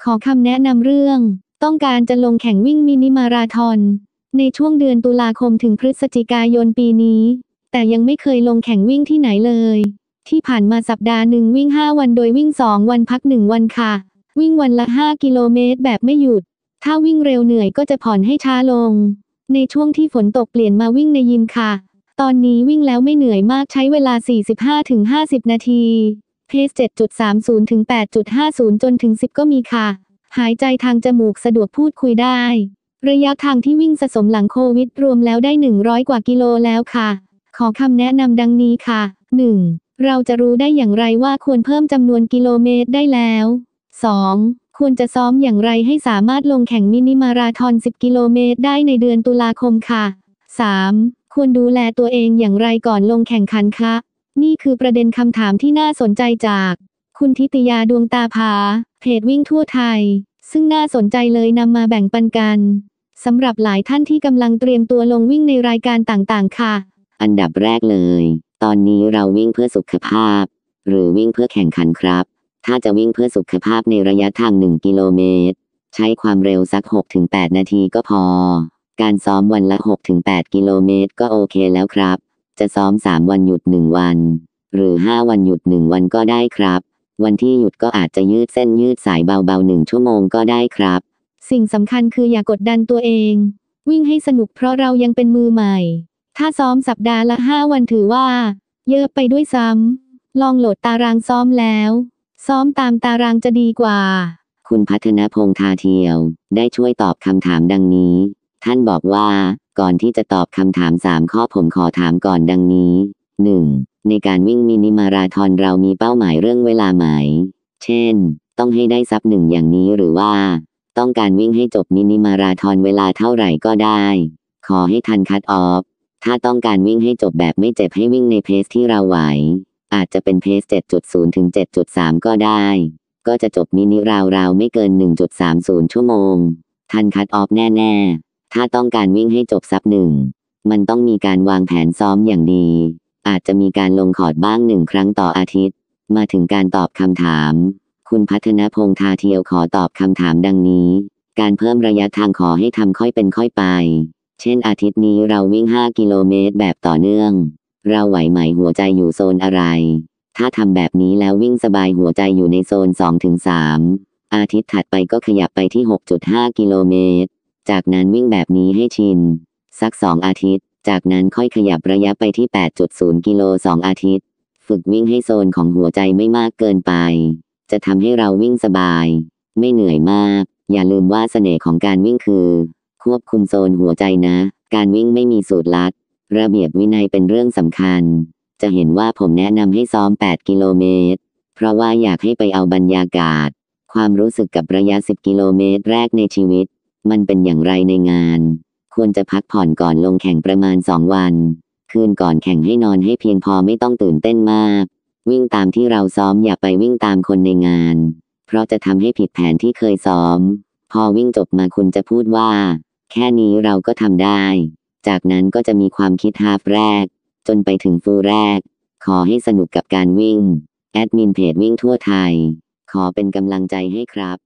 ขอคำแนะนำเรื่องต้องการจะลงแข่งวิ่งมินิมาราธอนในช่วงเดือนตุลาคมถึงพฤศจิกายนปีนี้แต่ยังไม่เคยลงแข่งวิ่งที่ไหนเลยที่ผ่านมาสัปดาห์หนึ่งวิ่ง5วันโดยวิ่ง2วันพัก1วันค่ะวิ่งวันละ5กิโลเมตรแบบไม่หยุดถ้าวิ่งเร็วเหนื่อยก็จะผ่อนให้ช้าลงในช่วงที่ฝนตกเปลี่ยนมาวิ่งในยิมค่ะตอนนี้วิ่งแล้วไม่เหนื่อยมากใช้เวลา 45-50 นาทีเพส 7.30 ถึง 8.50 จนถึง 10 ก็มีค่ะหายใจทางจมูกสะดวกพูดคุยได้ระยะทางที่วิ่งสะสมหลังโควิดรวมแล้วได้100กว่ากิโลแล้วค่ะขอคำแนะนำดังนี้ค่ะ 1. เราจะรู้ได้อย่างไรว่าควรเพิ่มจำนวนกิโลเมตรได้แล้ว 2. ควรจะซ้อมอย่างไรให้สามารถลงแข่งมินิมาราธอน10กิโลเมตรได้ในเดือนตุลาคมค่ะ 3. ควรดูแลตัวเองอย่างไรก่อนลงแข่งขันคะนี่คือประเด็นคำถามที่น่าสนใจจากคุณทิติยาดวงตาภาเพจวิ่งทั่วไทยซึ่งน่าสนใจเลยนำมาแบ่งปันกันสำหรับหลายท่านที่กำลังเตรียมตัวลงวิ่งในรายการต่างๆค่ะอันดับแรกเลยตอนนี้เราวิ่งเพื่อสุขภาพหรือวิ่งเพื่อแข่งขันครับถ้าจะวิ่งเพื่อสุขภาพในระยะทาง1กิโลเมตรใช้ความเร็วสัก 6-8 นาทีก็พอการซ้อมวันละ 6-8 กิโลเมตรก็โอเคแล้วครับจะซ้อม3วันหยุด1วันหรือ5วันหยุด1วันก็ได้ครับวันที่หยุดก็อาจจะยืดเส้นยืดสายเบาๆ1ชั่วโมงก็ได้ครับสิ่งสำคัญคืออย่ากดดันตัวเองวิ่งให้สนุกเพราะเรายังเป็นมือใหม่ถ้าซ้อมสัปดาห์ละ5วันถือว่าเยอะไปด้วยซ้ำลองโหลดตารางซ้อมแล้วซ้อมตามตารางจะดีกว่าคุณพัฒนพงษ์ทาเทียวได้ช่วยตอบคำถามดังนี้ท่านบอกว่าก่อนที่จะตอบคำถาม3ข้อผมขอถามก่อนดังนี้ 1. ในการวิ่งมินิมาราธอนเรามีเป้าหมายเรื่องเวลาไหมเช่นต้องให้ได้ซับ1อย่างนี้หรือว่าต้องการวิ่งให้จบมินิมาราธอนเวลาเท่าไหร่ก็ได้ขอให้ทันคัทออฟถ้าต้องการวิ่งให้จบแบบไม่เจ็บให้วิ่งในเพสที่เราไหวอาจจะเป็นเพส 7.0 ถึง 7.3 ก็ได้ก็จะจบมินิราวๆไม่เกิน 1.30 ชั่วโมงทันคัทออฟแน่ๆถ้าต้องการวิ่งให้จบซับ1มันต้องมีการวางแผนซ้อมอย่างดีอาจจะมีการลงคอร์ดบ้าง1ครั้งต่ออาทิตย์มาถึงการตอบคำถามคุณพัฒนพงษ์ทาเทียวขอตอบคำถามดังนี้การเพิ่มระยะทางขอให้ทำค่อยเป็นค่อยไปเช่นอาทิตย์นี้เราวิ่ง5กิโลเมตรแบบต่อเนื่องเราไหวไหมหัวใจอยู่โซนอะไรถ้าทำแบบนี้แล้ววิ่งสบายหัวใจอยู่ในโซน 2-3 อาทิตย์ถัดไปก็ขยับไปที่ 6.5 กิโลเมตรจากนั้นวิ่งแบบนี้ให้ชินสัก2อาทิตย์จากนั้นค่อยขยับระยะไปที่ 8.0 กิโล2อาทิตย์ฝึกวิ่งให้โซนของหัวใจไม่มากเกินไปจะทำให้เราวิ่งสบายไม่เหนื่อยมากอย่าลืมว่าเสน่ห์ของการวิ่งคือควบคุมโซนหัวใจนะการวิ่งไม่มีสูตรลัดระเบียบวินัยเป็นเรื่องสำคัญจะเห็นว่าผมแนะนำให้ซ้อม8กิโลเมตรเพราะว่าอยากให้ไปเอาบรรยากาศความรู้สึกกับระยะ10กิโลเมตรแรกในชีวิตมันเป็นอย่างไรในงานควรจะพักผ่อนก่อนลงแข่งประมาณ2วันคืนก่อนแข่งให้นอนให้เพียงพอไม่ต้องตื่นเต้นมากวิ่งตามที่เราซ้อมอย่าไปวิ่งตามคนในงานเพราะจะทำให้ผิดแผนที่เคยซ้อมพอวิ่งจบมาคุณจะพูดว่าแค่นี้เราก็ทำได้จากนั้นก็จะมีความคิดฮาล์ฟแรกจนไปถึงฟูลแรกขอให้สนุกกับการวิ่งแอดมินเพจวิ่งทั่วไทยขอเป็นกำลังใจให้ครับ